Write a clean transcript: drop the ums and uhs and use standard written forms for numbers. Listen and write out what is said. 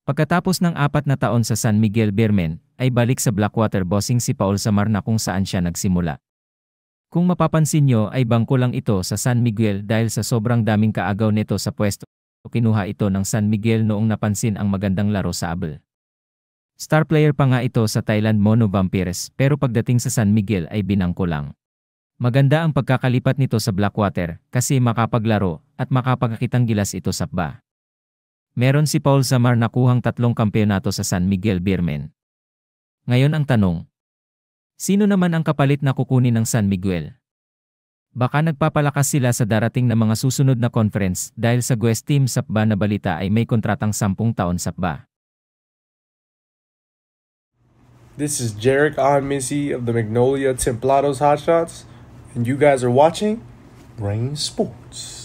Pagkatapos ng 4 na taon sa San Miguel Birmen, ay balik sa Blackwater bossing si Paul Samar na kung saan siya nagsimula. Kung mapapansin nyo ay bangko lang ito sa San Miguel dahil sa sobrang daming kaagaw nito sa pwesto. Kinuha ito ng San Miguel noong napansin ang magandang laro sa ABL. Star player pa nga ito sa Thailand Mono Vampires pero pagdating sa San Miguel ay binangko lang. Maganda ang pagkakalipat nito sa Blackwater kasi makapaglaro at makapagkakitang gilas ito sa PBA. Meron si Paul Samar na kuhang 3 kampeonato sa San Miguel Birmen. Ngayon ang tanong, sino naman ang kapalit na kukunin ng San Miguel? Baka nagpapalakas sila sa darating na mga susunod na conference dahil sa Guest Team sa PBA na balita ay may kontratang 10 taon sa PBA. This is Jarek Missy of the Magnolia Templados Hotshots, and you guys are watching Brain Sports.